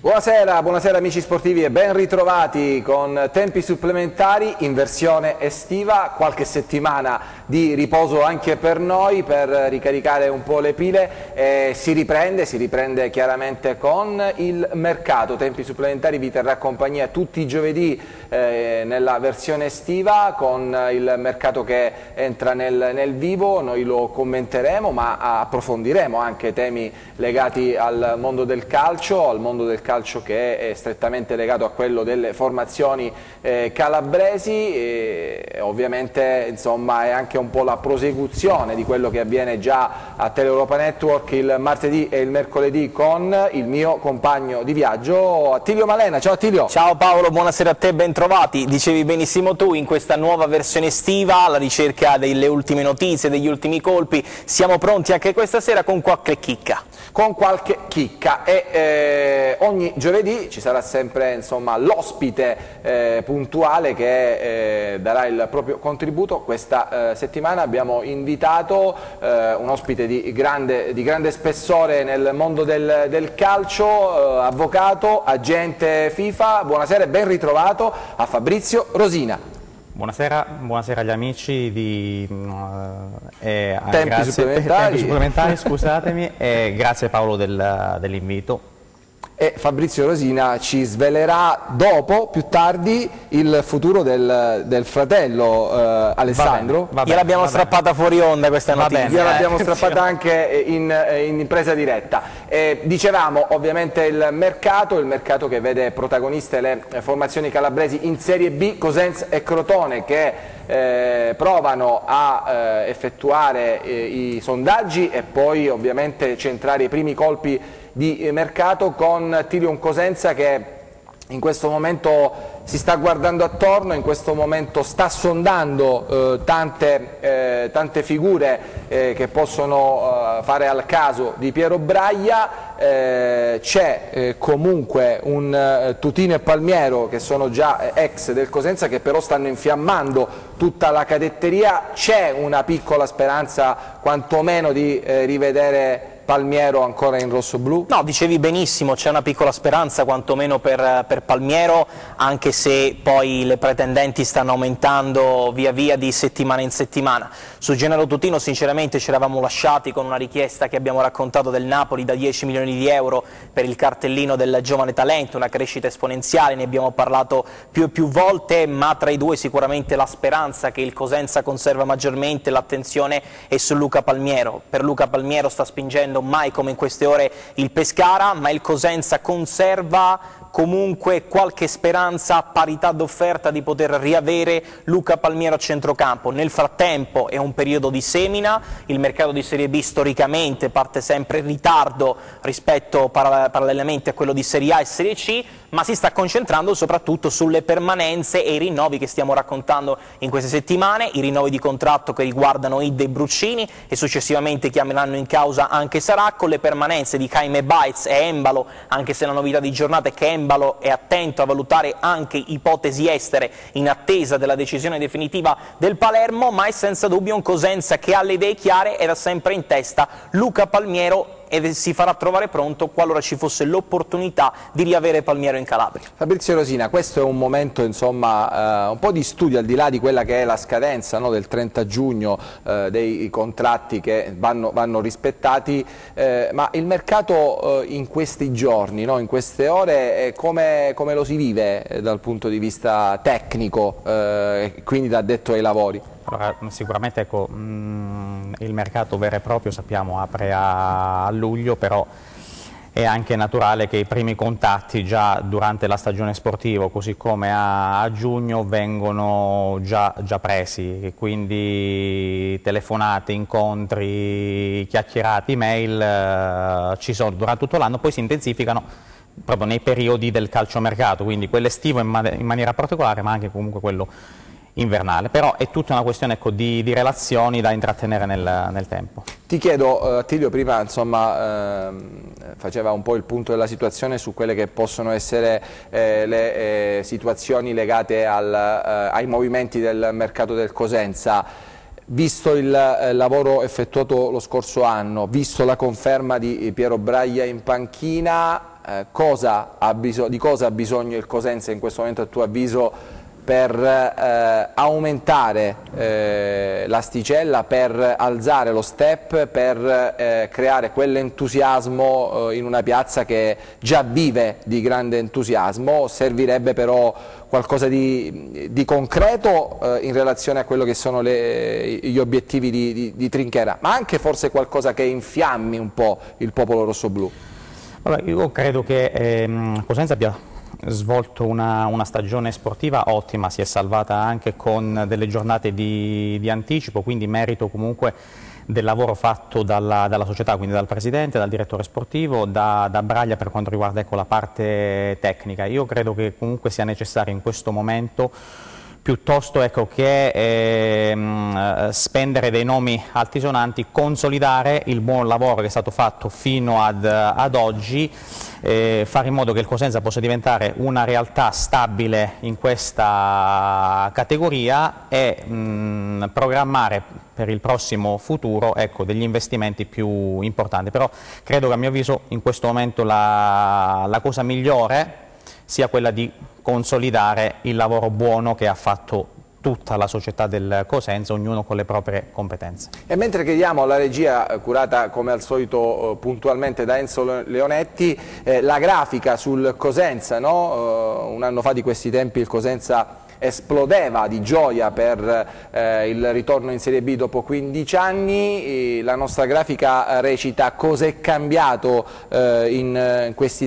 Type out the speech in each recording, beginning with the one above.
Buonasera, buonasera amici sportivi e ben ritrovati con tempi supplementari in versione estiva, qualche settimana di riposo anche per noi per ricaricare un po' le pile. Si riprende chiaramente con il mercato. Tempi supplementari vi terrà compagnia tutti i giovedì nella versione estiva con il mercato che entra nel vivo. Noi lo commenteremo ma approfondiremo anche temi legati al mondo del calcio che è strettamente legato a quello delle formazioni calabresi e ovviamente insomma è anche un po' la prosecuzione di quello che avviene già a Teleuropa Network il martedì e il mercoledì con il mio compagno di viaggio Attilio Malena. Ciao Attilio. Ciao Paolo, buonasera a te, ben trovati. Dicevi benissimo tu, in questa nuova versione estiva alla ricerca delle ultime notizie, degli ultimi colpi, siamo pronti anche questa sera con qualche chicca. E ogni giovedì ci sarà sempre l'ospite puntuale che darà il proprio contributo. Questa settimana abbiamo invitato un ospite di grande spessore nel mondo del calcio, avvocato, agente FIFA. Buonasera e ben ritrovato a Fabrizio Rosina. Buonasera agli amici di Tempi supplementari, scusatemi, e grazie Paolo dell'invito. E Fabrizio Rosina ci svelerà più tardi, il futuro del fratello Alessandro. Gliel'abbiamo strappata fuori onda questa notizia. Gliel'abbiamo strappata anche in presa diretta. Dicevamo ovviamente il mercato che vede protagoniste le formazioni calabresi in Serie B, Cosenza e Crotone, che provano a effettuare i sondaggi e poi ovviamente centrare i primi colpi di mercato con Tilion Cosenza che in questo momento si sta guardando attorno, in questo momento sta sondando tante figure che possono fare al caso di Piero Braia. C'è comunque un Tutino e Palmiero che sono già ex del Cosenza che però stanno infiammando tutta la cadetteria. C'è una piccola speranza quantomeno di rivedere Palmiero ancora in rosso-blu? No, dicevi benissimo, c'è una piccola speranza quantomeno per Palmiero, anche se poi le pretendenti stanno aumentando via via di settimana in settimana. Su Gennaro Tutino sinceramente ci eravamo lasciati con una richiesta che abbiamo raccontato del Napoli da 10 milioni di euro per il cartellino del giovane talento, una crescita esponenziale, ne abbiamo parlato più e più volte, ma tra i due sicuramente la speranza che il Cosenza conserva maggiormente l'attenzione è su Luca Palmiero. Per Luca Palmiero sta spingendo mai come in queste ore il Pescara, ma il Cosenza conserva comunque qualche speranza a parità d'offerta di poter riavere Luca Palmiero a centrocampo. Nel frattempo è un periodo di semina, il mercato di Serie B storicamente parte sempre in ritardo rispetto parallelamente a quello di Serie A e Serie C, ma si sta concentrando soprattutto sulle permanenze e i rinnovi che stiamo raccontando in queste settimane, i rinnovi di contratto che riguardano Idde e Bruccini e successivamente chiameranno in causa anche Saracco, le permanenze di Jaime Baez e Embalo, anche se la novità di giornata è che Embalo è attento a valutare anche ipotesi estere in attesa della decisione definitiva del Palermo, ma è senza dubbio un Cosenza che ha le idee chiare ed ha sempre in testa Luca Palmiero e si farà trovare pronto qualora ci fosse l'opportunità di riavere Palmiero in Calabria. Fabrizio Rosina, questo è un momento un po' di studio al di là di quella che è la scadenza del 30 giugno dei contratti che vanno rispettati, ma il mercato in questi giorni, in queste ore, come lo si vive dal punto di vista tecnico, quindi da addetto ai lavori? Allora, sicuramente il mercato vero e proprio sappiamo apre a luglio, però è anche naturale che i primi contatti già durante la stagione sportiva, così come a giugno, vengono già presi, quindi telefonate, incontri, chiacchierate, email ci sono durante tutto l'anno, poi si intensificano proprio nei periodi del calciomercato, quindi quello estivo in maniera particolare, ma anche comunque quello invernale, però è tutta una questione di relazioni da intrattenere nel tempo. Ti chiedo, Attilio prima faceva un po' il punto della situazione su quelle che possono essere le situazioni legate ai movimenti del mercato del Cosenza. Visto il lavoro effettuato lo scorso anno, visto la conferma di Piero Braia in panchina, ma di cosa ha bisogno il Cosenza in questo momento a tuo avviso per aumentare l'asticella, per alzare lo step, per creare quell'entusiasmo in una piazza che già vive di grande entusiasmo? Servirebbe però qualcosa di concreto in relazione a quello che sono gli obiettivi di Trinchera, ma anche forse qualcosa che infiammi un po' il popolo rossoblù. Vabbè, io credo che Cosenza abbia svolto una stagione sportiva ottima, si è salvata anche con delle giornate di anticipo, quindi merito comunque del lavoro fatto dalla società, quindi dal presidente, dal direttore sportivo, da Braglia per quanto riguarda, ecco, la parte tecnica. Io credo che comunque sia necessario in questo momento, piuttosto, ecco, che spendere dei nomi altisonanti, consolidare il buon lavoro che è stato fatto fino ad oggi, fare in modo che il Cosenza possa diventare una realtà stabile in questa categoria e programmare per il prossimo futuro, ecco, degli investimenti più importanti. Però credo che, a mio avviso, in questo momento la cosa migliore sia quella di consolidare il lavoro buono che ha fatto tutta la società del Cosenza, ognuno con le proprie competenze. E mentre chiediamo alla regia, curata come al solito puntualmente da Enzo Leonetti, la grafica sul Cosenza, no? Un anno fa di questi tempi il Cosenza esplodeva di gioia per il ritorno in Serie B dopo 15 anni, la nostra grafica recita: cos'è cambiato in questi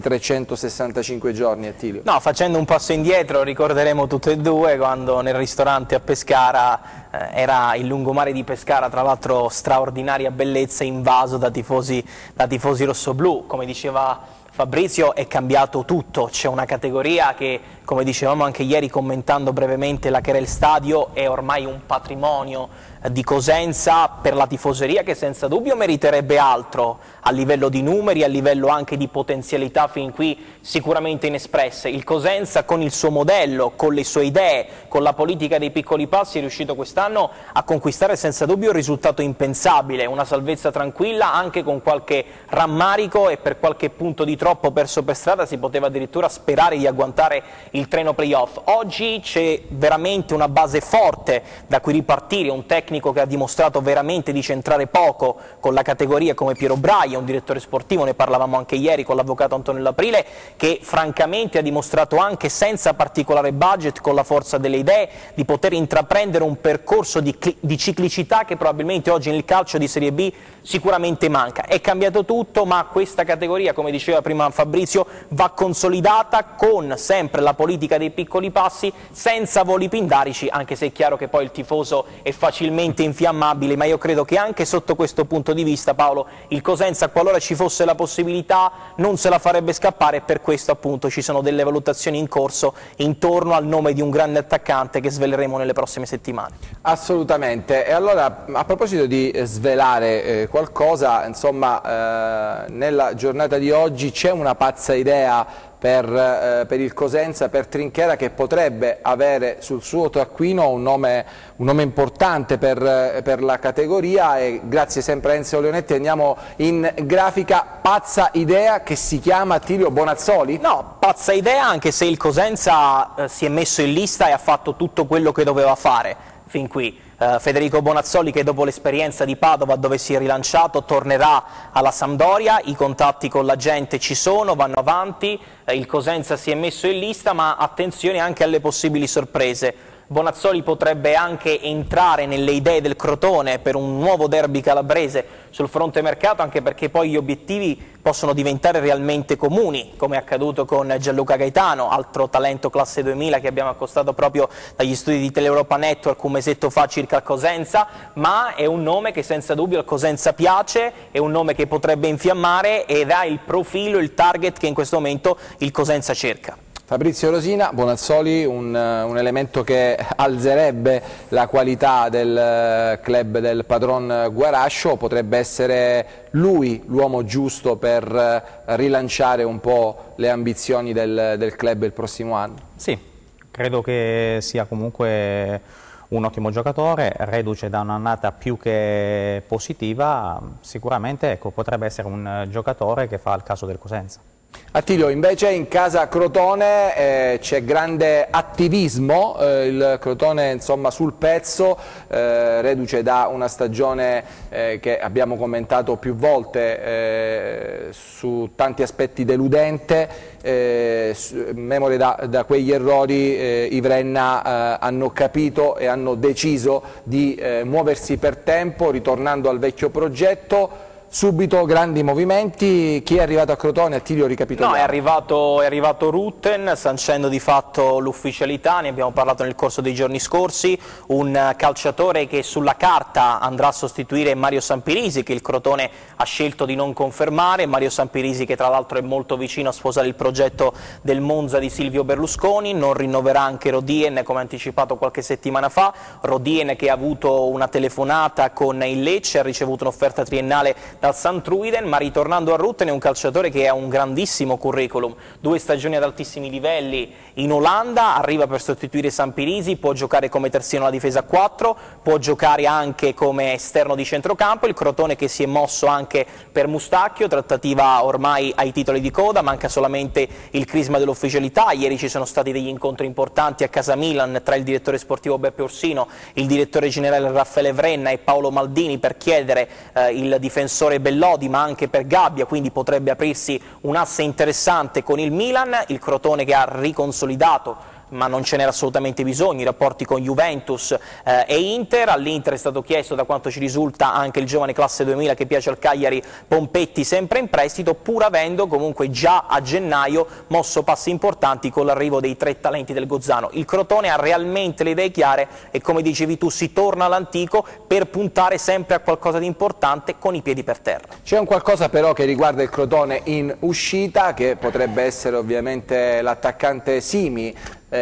365 giorni, Attilio? No, facendo un passo indietro, ricorderemo tutte e due quando nel ristorante a Pescara era il lungomare di Pescara, tra l'altro straordinaria bellezza, invaso da tifosi rossoblù. Come diceva Fabrizio, è cambiato tutto, c'è una categoria che, come dicevamo anche ieri commentando brevemente la Cherel Stadio, è ormai un patrimonio di Cosenza per la tifoseria, che senza dubbio meriterebbe altro a livello di numeri, a livello anche di potenzialità fin qui sicuramente inespresse. Il Cosenza, con il suo modello, con le sue idee, con la politica dei piccoli passi, è riuscito quest'anno a conquistare senza dubbio un risultato impensabile, una salvezza tranquilla, anche con qualche rammarico, e per qualche punto di troppo perso per strada si poteva addirittura sperare di agguantare il treno playoff. Oggi c'è veramente una base forte da cui ripartire, un tecnico che ha dimostrato veramente di centrare poco con la categoria come Piero Braia, un direttore sportivo, ne parlavamo anche ieri con l'avvocato Antonello Aprile, che francamente ha dimostrato anche senza particolare budget, con la forza delle idee, di poter intraprendere un percorso di ciclicità che probabilmente oggi nel calcio di Serie B sicuramente manca. È cambiato tutto, ma questa categoria, come diceva prima Fabrizio, va consolidata con sempre la politica dei piccoli passi, senza voli pindarici, anche se è chiaro che poi il tifoso è facilmente infiammabile, ma io credo che anche sotto questo punto di vista, Paolo, il Cosenza, qualora ci fosse la possibilità, non se la farebbe scappare, e per questo appunto ci sono delle valutazioni in corso intorno al nome di un grande attaccante che sveleremo nelle prossime settimane. Assolutamente. E allora, a proposito di svelare qualcosa, insomma, nella giornata di oggi c'è una pazza idea per il Cosenza, per Trinchera, che potrebbe avere sul suo taccuino un nome importante per la categoria, e grazie sempre a Enzo Leonetti andiamo in grafica. Pazza idea che si chiama Attilio Bonazzoli? No, pazza idea, anche se il Cosenza si è messo in lista e ha fatto tutto quello che doveva fare fin qui. Federico Bonazzoli, che dopo l'esperienza di Padova, dove si è rilanciato, tornerà alla Sampdoria. I contatti con la gente ci sono, vanno avanti, il Cosenza si è messo in lista, ma attenzione anche alle possibili sorprese. Bonazzoli potrebbe anche entrare nelle idee del Crotone per un nuovo derby calabrese sul fronte mercato, anche perché poi gli obiettivi possono diventare realmente comuni, come è accaduto con Gianluca Gaetano, altro talento classe 2000 che abbiamo accostato proprio dagli studi di Teleuropa Network un mesetto fa circa al Cosenza, ma è un nome che senza dubbio al Cosenza piace, è un nome che potrebbe infiammare ed ha il profilo, il target che in questo momento il Cosenza cerca. Fabrizio Rosina, Bonazzoli, un elemento che alzerebbe la qualità del club del padron Guarascio, potrebbe essere lui l'uomo giusto per rilanciare un po' le ambizioni del club il prossimo anno? Sì, credo che sia comunque un ottimo giocatore, reduce da un'annata più che positiva, sicuramente, ecco, potrebbe essere un giocatore che fa il caso del Cosenza. Attilio, invece in casa Crotone c'è grande attivismo, il Crotone insomma sul pezzo, reduce da una stagione che abbiamo commentato più volte su tanti aspetti deludente, memore da quegli errori i Vrenna hanno capito e hanno deciso di muoversi per tempo ritornando al vecchio progetto. Subito grandi movimenti. Chi è arrivato a Crotone? Attilio, ricapitoliamo. No, è arrivato Rutten, sancendo di fatto l'ufficialità, ne abbiamo parlato nel corso dei giorni scorsi, un calciatore che sulla carta andrà a sostituire Mario Sampirisi, che il Crotone ha scelto di non confermare, Mario Sampirisi che tra l'altro è molto vicino a sposare il progetto del Monza di Silvio Berlusconi, non rinnoverà anche Rodien come anticipato qualche settimana fa, Rodien che ha avuto una telefonata con il Lecce, ha ricevuto un'offerta triennale dal Santruiden, ma ritornando a Rutten è un calciatore che ha un grandissimo curriculum, 2 stagioni ad altissimi livelli in Olanda, arriva per sostituire Sampirisi, può giocare come terzino alla difesa a 4, può giocare anche come esterno di centrocampo, il Crotone che si è mosso anche per Mustacchio, trattativa ormai ai titoli di coda, manca solamente il crisma dell'ufficialità, ieri ci sono stati degli incontri importanti a casa Milan tra il direttore sportivo Beppe Orsino, il direttore generale Raffaele Vrenna e Paolo Maldini per chiedere il difensore Bellodi, ma anche per Gabbia, quindi potrebbe aprirsi un asse interessante con il Milan, il Crotone che ha riconsolidato ma non ce n'era assolutamente bisogno, i rapporti con Juventus e Inter, all'Inter è stato chiesto da quanto ci risulta anche il giovane classe 2000 che piace al Cagliari Pompetti sempre in prestito, pur avendo comunque già a gennaio mosso passi importanti con l'arrivo dei 3 talenti del Gozzano. Il Crotone ha realmente le idee chiare e come dicevi tu si torna all'antico per puntare sempre a qualcosa di importante con i piedi per terra. C'è un qualcosa però che riguarda il Crotone in uscita che potrebbe essere ovviamente l'attaccante Simi.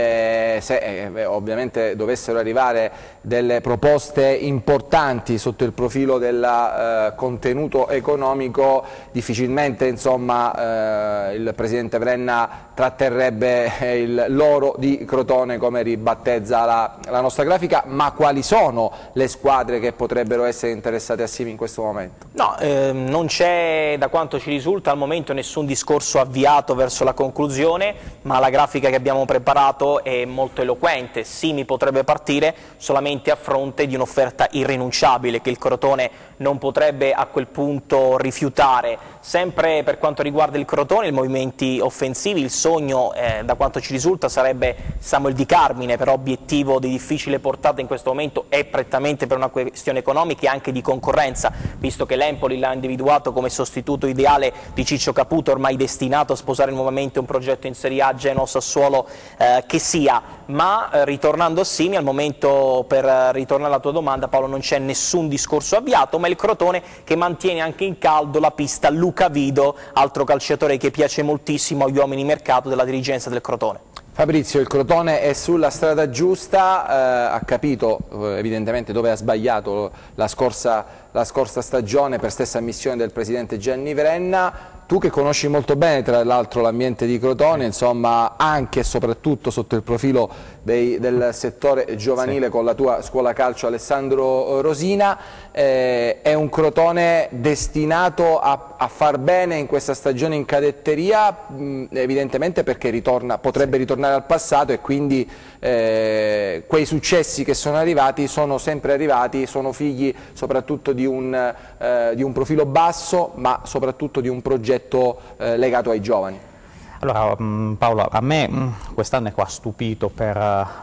Se ovviamente dovessero arrivare delle proposte importanti sotto il profilo del contenuto economico, difficilmente insomma, il presidente Vrenna tratterrebbe l'oro di Crotone come ribattezza la nostra grafica, ma quali sono le squadre che potrebbero essere interessate a Simi in questo momento? No, non c'è da quanto ci risulta al momento nessun discorso avviato verso la conclusione, ma la grafica che abbiamo preparato è molto eloquente. Simi potrebbe partire solamente a fronte di un'offerta irrinunciabile che il Crotone non potrebbe a quel punto rifiutare. Sempre per quanto riguarda il Crotone, i movimenti offensivi, il sogno da quanto ci risulta sarebbe Samuel Di Carmine, però obiettivo di difficile portata in questo momento è prettamente per una questione economica e anche di concorrenza, visto che l'Empoli l'ha individuato come sostituto ideale di Ciccio Caputo, ormai destinato a sposare nuovamente un progetto in Serie A, Genoa, Sassuolo che sia, ma ritornando a Simi, al momento per ritornare alla tua domanda Paolo non c'è nessun discorso avviato, ma il Crotone che mantiene anche in caldo la pista Luca Vido, altro calciatore che piace moltissimo agli uomini mercato della dirigenza del Crotone. Fabrizio, il Crotone è sulla strada giusta, ha capito evidentemente dove ha sbagliato la scorsa stagione per stessa ammissione del presidente Gianni Vrenna. Tu che conosci molto bene tra l'altro l'ambiente di Crotone, insomma anche e soprattutto sotto il profilo del settore giovanile, sì, con la tua scuola calcio Alessandro Rosina, è un Crotone destinato a far bene in questa stagione in cadetteria, evidentemente perché potrebbe ritornare al passato e quindi quei successi che sono arrivati sono sempre arrivati, sono figli soprattutto di un profilo basso, ma soprattutto di un progetto legato ai giovani. Allora Paolo, a me quest'anno è qua stupito per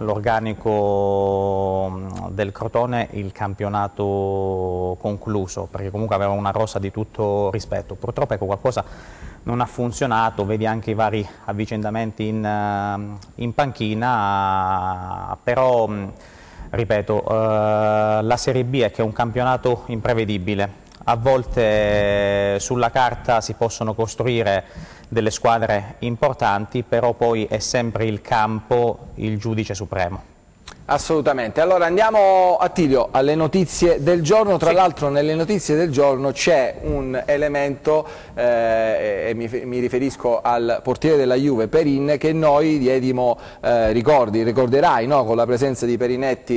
l'organico del Crotone il campionato concluso, perché comunque aveva una rosa di tutto rispetto. Purtroppo ecco, qualcosa non ha funzionato, vedi anche i vari avvicendamenti in panchina, però ripeto, la Serie B è che è un campionato imprevedibile. A volte sulla carta si possono costruire delle squadre importanti, però poi è sempre il campo il giudice supremo. Assolutamente. Allora andiamo, Attilio, alle notizie del giorno. Tra l'altro nelle notizie del giorno c'è un elemento, e mi riferisco al portiere della Juve, Perin, che noi diedimo, ricorderai, no? Con la presenza di Perinetti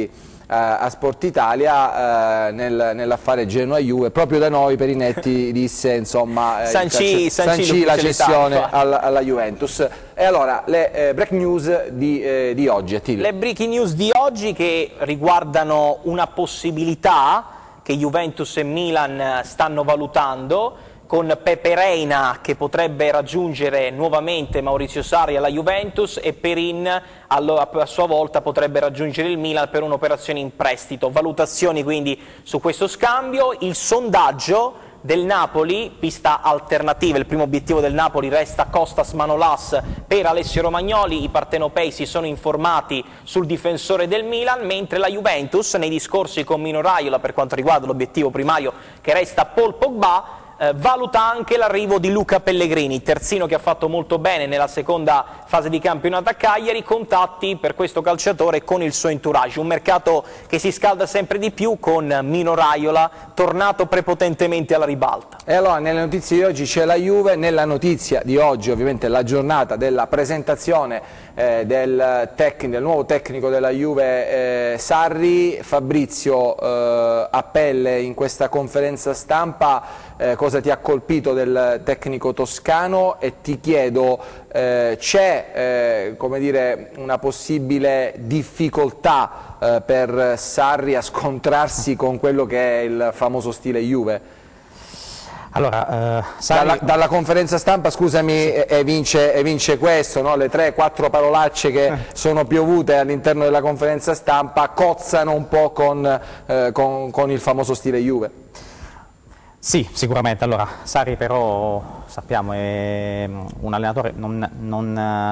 a Sport Italia nell'affare Genoa-Juve, proprio da noi per i netti disse insomma sancì la cessione alla Juventus. E allora le break news di oggi, Attilio. Le breaking news di oggi che riguardano una possibilità che Juventus e Milan stanno valutando, con Pepe Reina che potrebbe raggiungere nuovamente Maurizio Sarri alla Juventus e Perin a sua volta potrebbe raggiungere il Milan per un'operazione in prestito. Valutazioni quindi su questo scambio. Il sondaggio del Napoli, pista alternativa, il primo obiettivo del Napoli resta Costas Manolas per Alessio Romagnoli. I partenopei si sono informati sul difensore del Milan, mentre la Juventus nei discorsi con Mino Raiola per quanto riguarda l'obiettivo primario che resta Paul Pogba, valuta anche l'arrivo di Luca Pellegrini, terzino che ha fatto molto bene nella seconda fase di campionato a Cagliari. Contatti per questo calciatore con il suo entourage, un mercato che si scalda sempre di più con Mino Raiola tornato prepotentemente alla ribalta. E allora nelle notizie di oggi c'è la Juve, nella notizia di oggi ovviamente la giornata della presentazione del nuovo tecnico della Juve Sarri. Fabrizio, a pelle in questa conferenza stampa, cosa ti ha colpito del tecnico toscano, e ti chiedo, c'è come dire, una possibile difficoltà per Sarri a scontrarsi con quello che è il famoso stile Juve? Allora, Sarri... dalla conferenza stampa, scusami, evince questo, no? Le 3-4 parolacce che sono piovute all'interno della conferenza stampa cozzano un po' con il famoso stile Juve. Sì, sicuramente. Allora, Sarri però sappiamo è un allenatore, non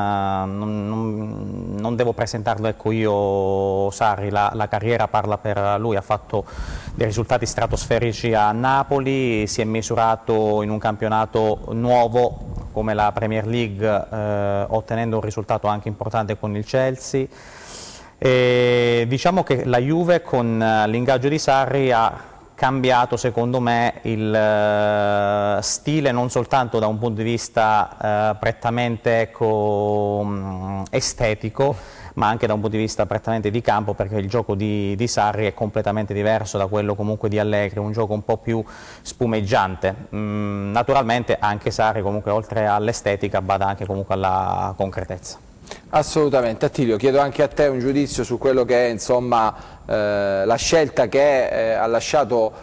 devo presentarlo, ecco, io Sarri, la carriera parla per lui, ha fatto dei risultati stratosferici a Napoli, si è misurato in un campionato nuovo come la Premier League, ottenendo un risultato anche importante con il Chelsea. E diciamo che la Juve con l'ingaggio di Sarri ha cambiato secondo me il stile, non soltanto da un punto di vista prettamente estetico, ma anche da un punto di vista prettamente di campo, perché il gioco di Sarri è completamente diverso da quello comunque di Allegri, un gioco un po' più spumeggiante. Naturalmente anche Sarri comunque oltre all'estetica bada anche comunque alla concretezza. Assolutamente. Attilio, chiedo anche a te un giudizio su quello che è insomma la scelta che ha lasciato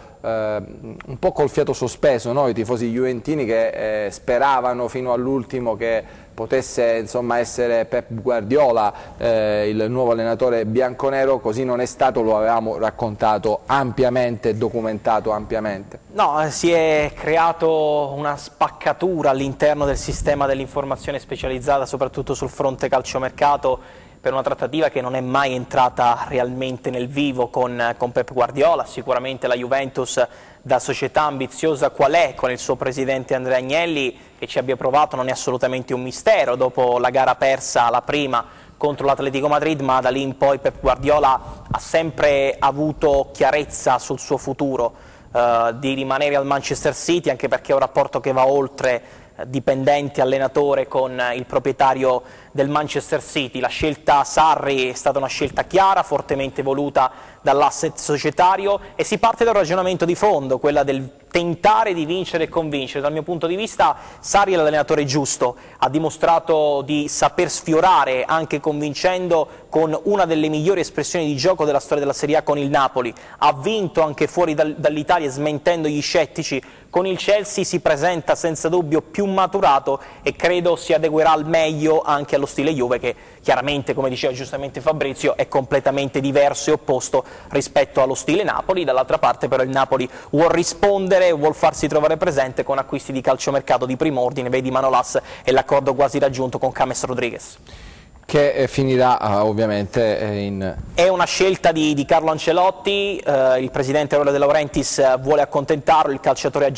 un po' col fiato sospeso, no? I tifosi juventini che speravano fino all'ultimo che potesse insomma essere Pep Guardiola il nuovo allenatore bianconero. Così non è stato, lo avevamo raccontato ampiamente, documentato ampiamente. No, si è creato una spaccatura all'interno del sistema dell'informazione specializzata, soprattutto sul fronte calciomercato, per una trattativa che non è mai entrata realmente nel vivo con Pep Guardiola. Sicuramente la Juventus, da società ambiziosa qual è, con il suo presidente Andrea Agnelli, che ci abbia provato non è assolutamente un mistero, dopo la gara persa, la prima, contro l'Atletico Madrid, ma da lì in poi Pep Guardiola ha sempre avuto chiarezza sul suo futuro, di rimanere al Manchester City, anche perché è un rapporto che va oltre dipendente allenatore con il proprietario del Manchester City. La scelta Sarri è stata una scelta chiara, fortemente voluta dall'asset societario, e si parte da un ragionamento di fondo, quella del tentare di vincere e convincere. Dal mio punto di vista Sarri è l'allenatore giusto, ha dimostrato di saper sfiorare anche convincendo con una delle migliori espressioni di gioco della storia della Serie A con il Napoli, ha vinto anche fuori dall'Italia smentendo gli scettici. Con il Chelsea si presenta senza dubbio più maturato e credo si adeguerà al meglio anche allo stile Juve, che chiaramente, come diceva giustamente Fabrizio, è completamente diverso e opposto rispetto allo stile Napoli. Dall'altra parte però il Napoli vuol rispondere, vuol farsi trovare presente con acquisti di calciomercato di primo ordine, vedi Manolas e l'accordo quasi raggiunto con James Rodriguez. Che finirà ovviamente in... È una scelta di Carlo Ancelotti, il presidente Aurelio De Laurentiis vuole accontentarlo, il calciatore ha già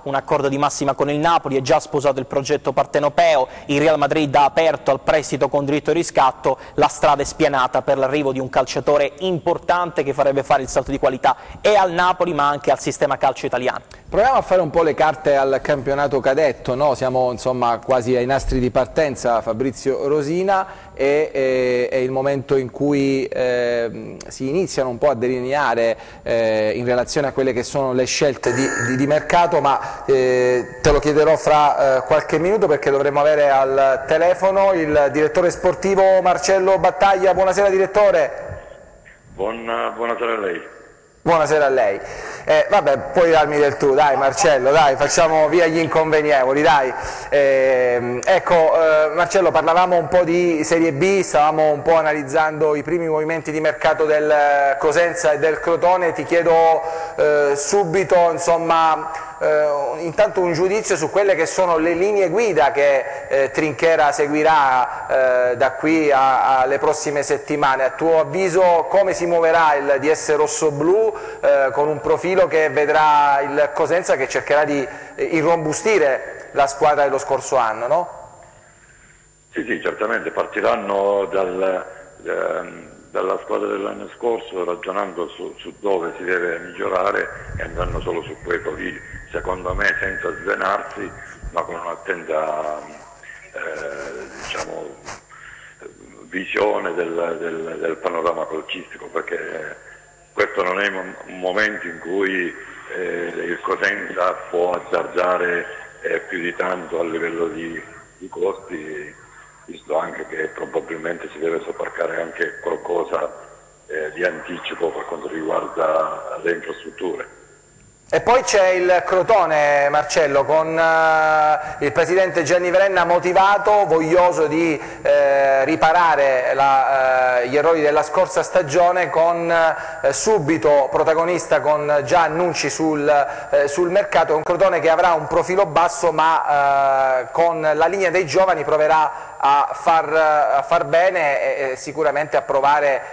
un accordo di massima con il Napoli, è già sposato il progetto partenopeo, il Real Madrid ha aperto al prestito con diritto di riscatto, la strada è spianata per l'arrivo di un calciatore importante che farebbe fare il salto di qualità e al Napoli ma anche al sistema calcio italiano. Proviamo a fare un po' le carte al campionato cadetto, no? Siamo insomma quasi ai nastri di partenza, Fabrizio Rosina, e è il momento in cui si iniziano un po' a delineare in relazione a quelle che sono le scelte di mercato, ma te lo chiederò fra qualche minuto perché dovremo avere al telefono il direttore sportivo Marcello Battaglia. Buonasera direttore. Buonasera a lei. Buonasera a lei. Vabbè, puoi darmi del tu, dai Marcello, dai, facciamo via gli inconvenienti, dai. Ecco, Marcello, parlavamo un po' di Serie B, stavamo un po' analizzando i primi movimenti di mercato del Cosenza e del Crotone, ti chiedo subito, insomma, intanto un giudizio su quelle che sono le linee guida che Trinchera seguirà da qui alle prossime settimane. A tuo avviso come si muoverà il DS rossoblu con un profilo che vedrà il Cosenza che cercherà di irrobustire la squadra dello scorso anno, no? Sì, certamente partiranno dalla squadra dell'anno scorso ragionando su dove si deve migliorare e andranno solo su quei profili, secondo me senza svenarsi ma con un'attenta diciamo, visione del panorama calcistico, perché questo non è un momento in cui il Cosenza può azzardare più di tanto a livello di costi, visto anche che probabilmente si deve sobbarcare anche qualcosa di anticipo per quanto riguarda le infrastrutture. E poi c'è il Crotone, Marcello, con il presidente Gianni Verenna motivato, voglioso di riparare gli errori della scorsa stagione, con subito protagonista con già annunci sul mercato. È un Crotone che avrà un profilo basso ma con la linea dei giovani proverà a far bene e sicuramente a trovare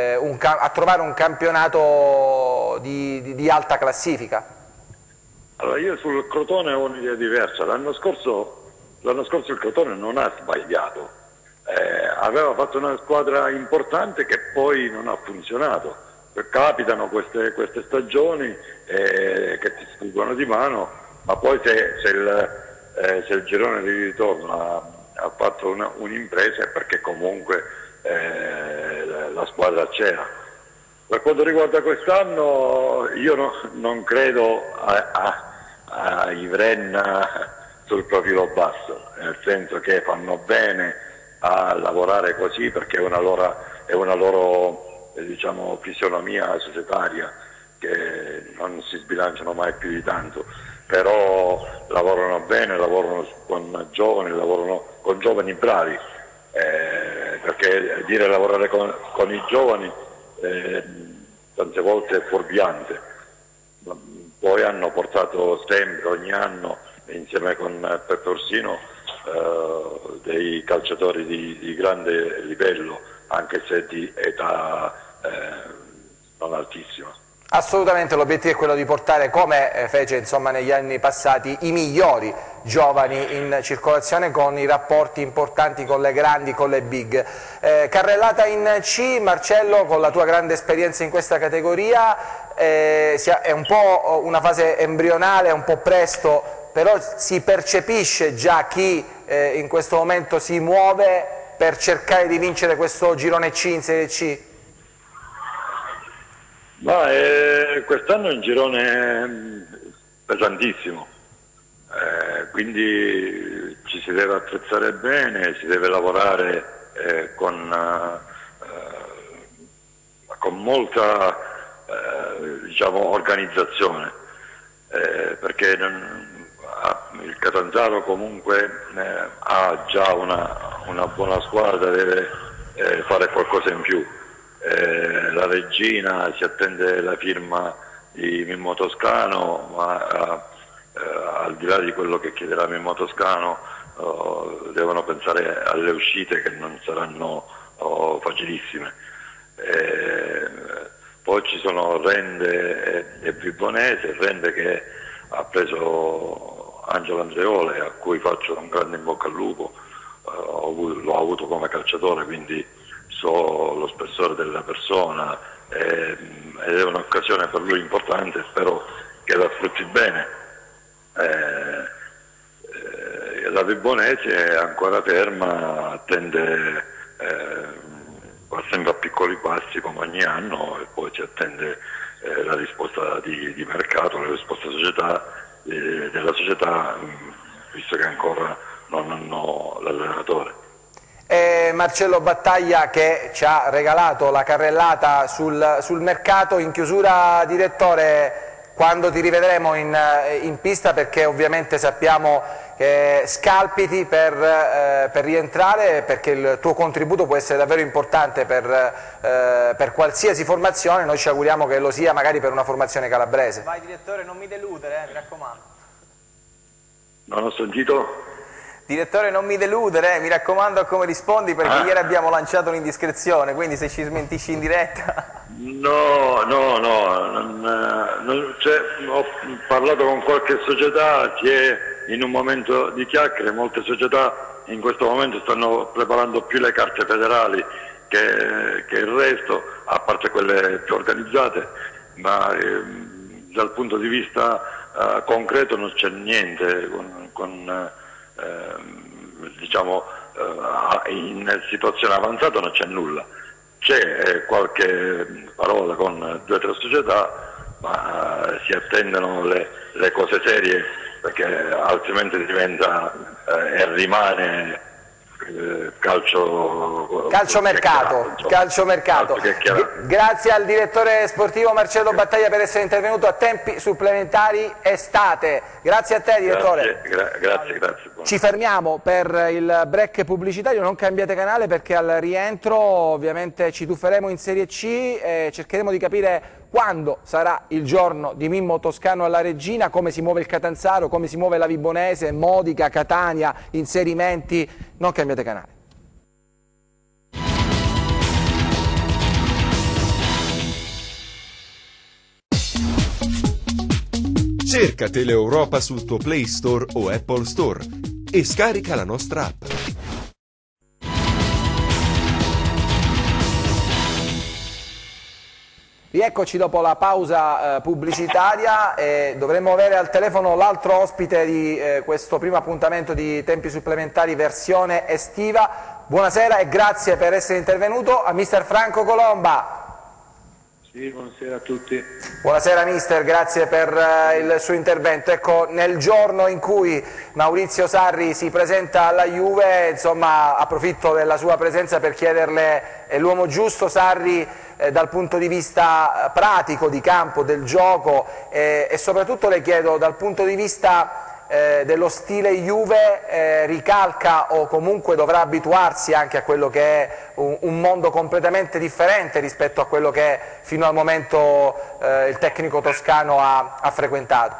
un campionato di alta classifica. Allora io sul Crotone ho un'idea diversa. L'anno scorso il Crotone non ha sbagliato, aveva fatto una squadra importante che poi non ha funzionato. Capitano queste stagioni che ti sfuggono di mano, ma poi se il girone di ritorno ha fatto un'impresa è perché comunque la squadra c'era. Per quanto riguarda quest'anno io non credo a Ivrenna sul profilo basso, nel senso che fanno bene a lavorare così perché è una loro diciamo, fisionomia societaria, che non si sbilanciano mai più di tanto, però lavorano bene, lavorano con giovani, lavorano con giovani bravi, perché dire lavorare con i giovani tante volte è fuorviante. Poi hanno portato sempre, ogni anno, insieme con Peppe Orsino, dei calciatori di grande livello, anche se di età non altissima. Assolutamente, l'obiettivo è quello di portare, come fece insomma, negli anni passati, i migliori giovani in circolazione con i rapporti importanti con le grandi, con le big. Carrellata in C, Marcello, con la tua grande esperienza in questa categoria, è un po' una fase embrionale, è un po' presto, però si percepisce già chi in questo momento si muove per cercare di vincere questo girone C in Serie C? Ma quest'anno è un girone pesantissimo, quindi ci si deve attrezzare bene, si deve lavorare con molta diciamo, organizzazione, perché il Catanzaro comunque ha già una buona squadra, deve fare qualcosa in più. La Regina si attende la firma di Mimmo Toscano, ma al di là di quello che chiederà Mimmo Toscano devono pensare alle uscite che non saranno facilissime. Poi ci sono Rende e Vibonese, Rende che ha preso Angelo Andreole, a cui faccio un grande in bocca al lupo. L'ho avuto come calciatore, quindi so lo spessore della persona, ed è un'occasione per lui importante, spero che la sfrutti bene. La Vibonese è ancora ferma, attende, va sempre a piccoli passi come ogni anno, e poi si attende la risposta di mercato, la risposta della società, visto che ancora non hanno l'allenatore. Marcello Battaglia, che ci ha regalato la carrellata sul mercato. In chiusura, direttore, quando ti rivedremo in pista, perché ovviamente sappiamo che scalpiti per rientrare, perché il tuo contributo può essere davvero importante per qualsiasi formazione. Noi ci auguriamo che lo sia magari per una formazione calabrese. Vai direttore, non mi deludere, mi raccomando. Non ho sentito? Direttore, non mi deludere, mi raccomando a come rispondi, perché ieri abbiamo lanciato un'indiscrezione, quindi se ci smentisci in diretta... No, ho parlato con qualche società che è in un momento di chiacchiere. Molte società in questo momento stanno preparando più le carte federali che il resto, a parte quelle più organizzate, ma dal punto di vista concreto non c'è niente diciamo, in situazione avanzata non c'è nulla. C'è qualche parola con 2 o 3 società, ma si attendono le cose serie, perché altrimenti diventa e rimane calciomercato. Grazie al direttore sportivo Marcello Battaglia per essere intervenuto a Tempi Supplementari Estate. Grazie a te, direttore. Grazie. Ci fermiamo per il break pubblicitario, non cambiate canale, perché al rientro ovviamente ci tufferemo in Serie C e cercheremo di capire quando sarà il giorno di Mimmo Toscano alla Regina, come si muove il Catanzaro, come si muove la Vibonese, Modica, Catania, inserimenti. Non cambiate canale. Cerca Teleeuropa sul tuo Play Store o Apple Store e scarica la nostra app. Rieccoci dopo la pausa pubblicitaria, e dovremmo avere al telefono l'altro ospite di questo primo appuntamento di Tempi Supplementari versione estiva. Buonasera e grazie per essere intervenuto a mister Franco Colomba. Sì, buonasera a tutti. Buonasera mister, grazie per il suo intervento. Ecco, nel giorno in cui Maurizio Sarri si presenta alla Juve, insomma, approfitto della sua presenza per chiederle: è l'uomo giusto Sarri dal punto di vista pratico, di campo, del gioco, e soprattutto le chiedo dal punto di vista dello stile Juve, ricalca o comunque dovrà abituarsi anche a quello che è un mondo completamente differente rispetto a quello che fino al momento il tecnico toscano ha frequentato?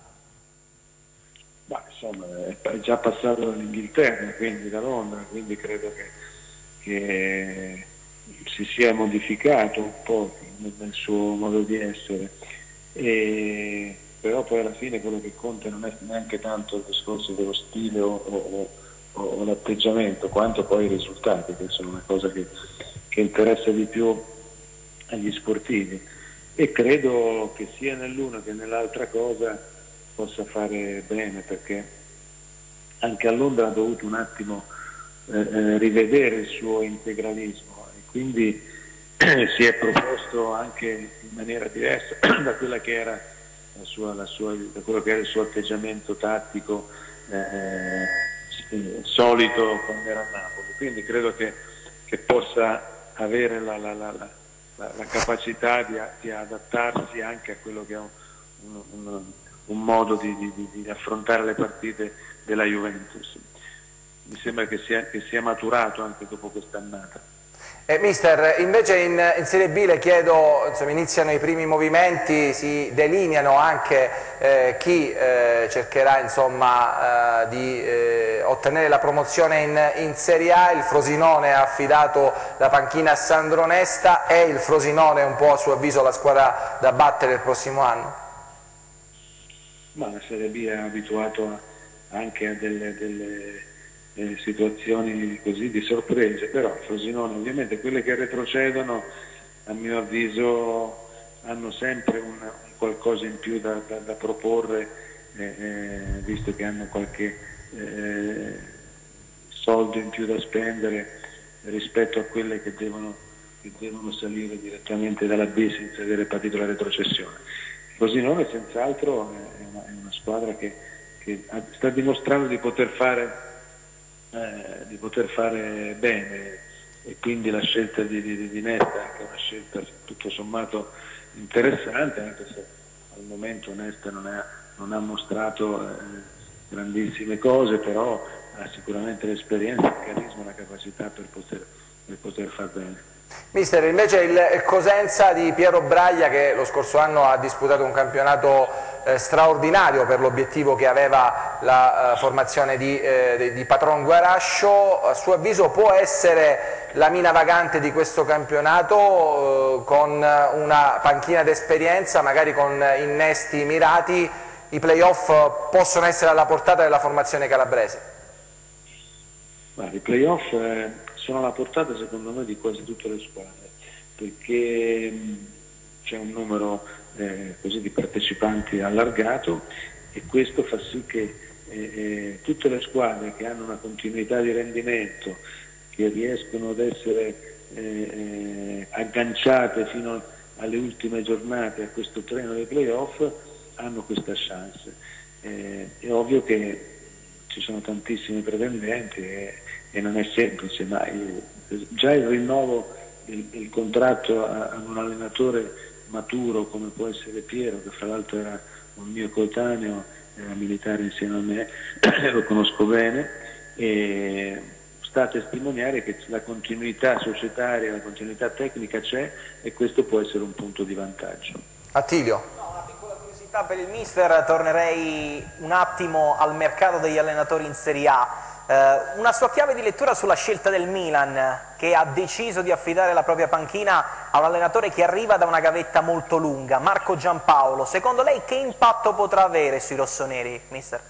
Ma insomma, è già passato dall'Inghilterra, quindi da Londra, quindi credo che si sia modificato un po' nel suo modo di essere. Però poi alla fine quello che conta non è neanche tanto il discorso dello stile o l'atteggiamento, quanto poi i risultati, che sono una cosa che interessa di più agli sportivi, e credo che sia nell'una che nell'altra cosa possa fare bene, perché anche a Londra ha dovuto un attimo rivedere il suo integralismo, e quindi si è proposto anche in maniera diversa da quella che era da quello che era il suo atteggiamento tattico solito quando era a Napoli. Quindi credo che possa avere la capacità di adattarsi anche a quello che è un modo di affrontare le partite della Juventus. Mi sembra che sia maturato anche dopo quest'annata. Mister, invece in Serie B le chiedo, insomma, iniziano i primi movimenti, si delineano anche chi cercherà, insomma, di ottenere la promozione in Serie A. Il Frosinone ha affidato la panchina a Sandro Nesta. È il Frosinone un po' a suo avviso la squadra da battere il prossimo anno? Ma la Serie B è abituato anche a delle situazioni così di sorprese, però il Frosinone ovviamente quelle che retrocedono a mio avviso hanno sempre un qualcosa in più da proporre, visto che hanno qualche soldo in più da spendere rispetto a quelle che devono salire direttamente dalla B senza avere patito la retrocessione. Frosinone senz'altro è una squadra che sta dimostrando di poter fare bene, e quindi la scelta di Nesta è anche una scelta tutto sommato interessante, anche se al momento Nesta non ha mostrato grandissime cose, però ha sicuramente l'esperienza, il carisma, la capacità per poter far bene. Mister, invece il Cosenza di Piero Braglia, che lo scorso anno ha disputato un campionato straordinario per l'obiettivo che aveva la formazione di Patron Guarascio, a suo avviso può essere la mina vagante di questo campionato, con una panchina d'esperienza, magari con innesti mirati, i playoff possono essere alla portata della formazione calabrese? I playoff sono alla portata secondo me di quasi tutte le squadre, perché c'è un numero così di partecipanti allargato, e questo fa sì che tutte le squadre che hanno una continuità di rendimento, che riescono ad essere agganciate fino alle ultime giornate a questo treno dei playoff, hanno questa chance. È ovvio che ci sono tantissimi pretendenti e non è semplice, ma già il rinnovo, il contratto ad un allenatore maturo come può essere Piero, che fra l'altro era un mio coetaneo, era militare insieme a me, lo conosco bene, e sta a testimoniare che la continuità societaria, la continuità tecnica c'è, e questo può essere un punto di vantaggio. Attilio? Per il mister tornerei un attimo al mercato degli allenatori in Serie A. Una sua chiave di lettura sulla scelta del Milan, che ha deciso di affidare la propria panchina a un allenatore che arriva da una gavetta molto lunga, Marco Giampaolo. Secondo lei che impatto potrà avere sui rossoneri, mister?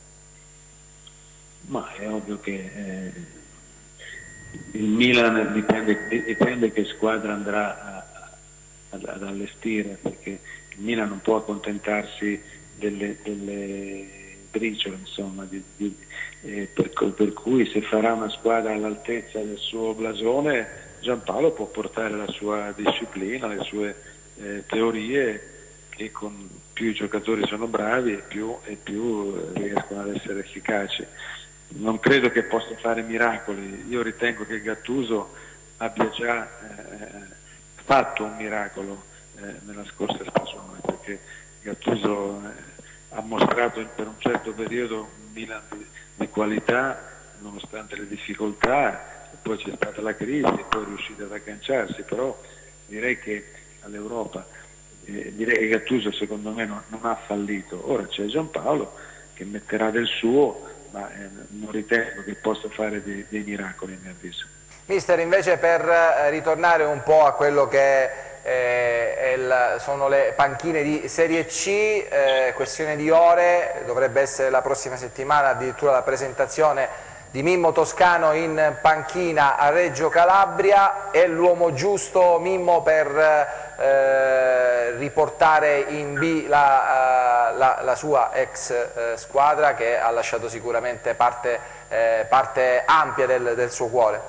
Ma è ovvio che il Milan dipende che squadra andrà ad allestire, perché il Milan non può accontentarsi delle briciole, insomma, per cui se farà una squadra all'altezza del suo blasone, Giampaolo può portare la sua disciplina, le sue teorie, che con più i giocatori sono bravi e più riescono ad essere efficaci. Non credo che possa fare miracoli. Io ritengo che Gattuso abbia già fatto un miracolo nella scorsa stagione, perché Gattuso ha mostrato per un certo periodo un Milan di qualità nonostante le difficoltà, e poi c'è stata la crisi e poi è riuscito ad agganciarsi, però direi che all'Europa direi che Gattuso secondo me non ha fallito. Ora c'è Giampaolo che metterà del suo, ma non ritengo che possa fare dei miracoli, a mio avviso. Mister, invece per ritornare un po' a quello che sono le panchine di Serie C, questione di ore, dovrebbe essere la prossima settimana addirittura la presentazione di Mimmo Toscano in panchina a Reggio Calabria. È l'uomo giusto Mimmo per riportare in B la sua ex squadra, che ha lasciato sicuramente parte ampia del suo cuore?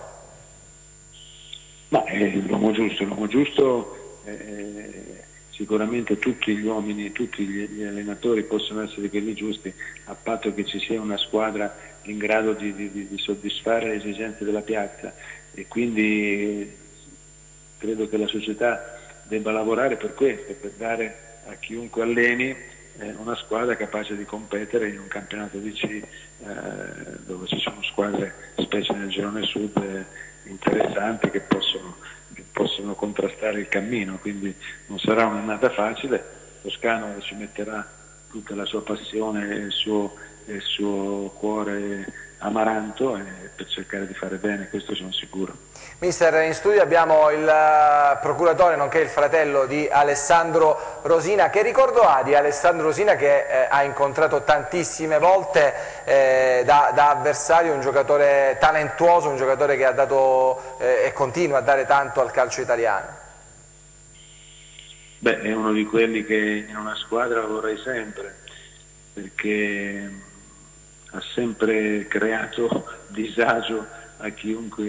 Ma l'uomo giusto, sicuramente tutti gli uomini, tutti gli allenatori possono essere quelli giusti, a patto che ci sia una squadra in grado di soddisfare le esigenze della piazza, e quindi credo che la società debba lavorare per questo, per dare a chiunque alleni una squadra capace di competere in un campionato di C, dove ci sono squadre, specie nel girone sud, interessanti, che possono contrastare il cammino, quindi non sarà un'annata facile. Toscano ci metterà tutta la sua passione e il suo il suo cuore amaranto per cercare di fare bene, questo sono sicuro. Mister, in studio abbiamo il procuratore nonché il fratello di Alessandro Rosina. Che ricordo ha di Alessandro Rosina, che ha incontrato tantissime volte da avversario, un giocatore talentuoso, un giocatore che ha dato e continua a dare tanto al calcio italiano? Beh, è uno di quelli che in una squadra vorrei sempre, perché ha sempre creato disagio a chiunque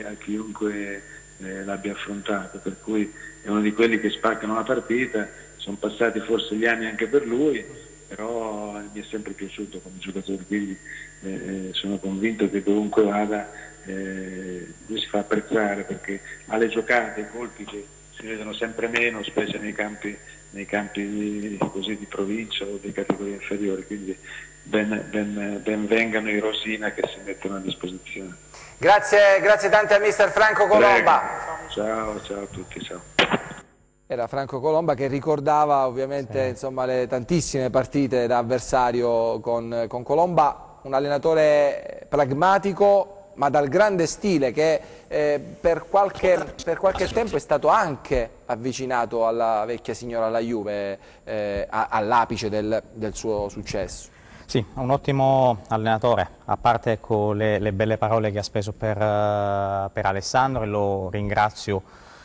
l'abbia affrontato, per cui è uno di quelli che spaccano la partita. Sono passati forse gli anni anche per lui, però mi è sempre piaciuto come giocatore, quindi sono convinto che dovunque vada lui si fa apprezzare, perché ha le giocate, i colpi che si vedono sempre meno, specie nei campi così di provincia o di categorie inferiori, quindi ben vengano i Rosina che si mettono a disposizione. Grazie tante a mister Franco Colomba. Ciao a tutti, ciao. Era Franco Colomba che ricordava ovviamente insomma, le tantissime partite da avversario con Colomba, un allenatore pragmatico ma dal grande stile, che per qualche tempo è stato anche avvicinato alla vecchia signora, alla Juve, all'apice del suo successo. Sì, un ottimo allenatore, a parte ecco, le belle parole che ha speso per Alessandro, e lo ringrazio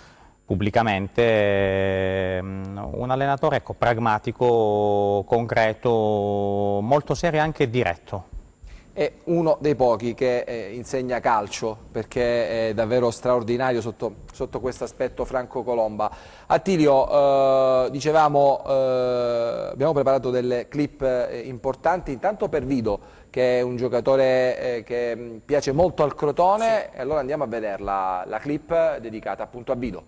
pubblicamente. Un allenatore ecco, pragmatico, concreto, molto serio e anche diretto. È uno dei pochi che insegna calcio, perché è davvero straordinario sotto questo aspetto Franco Colomba. Attilio, dicevamo, abbiamo preparato delle clip importanti, intanto per Vido, che è un giocatore che piace molto al Crotone, sì. E allora andiamo a vederla, la clip dedicata appunto a Vido.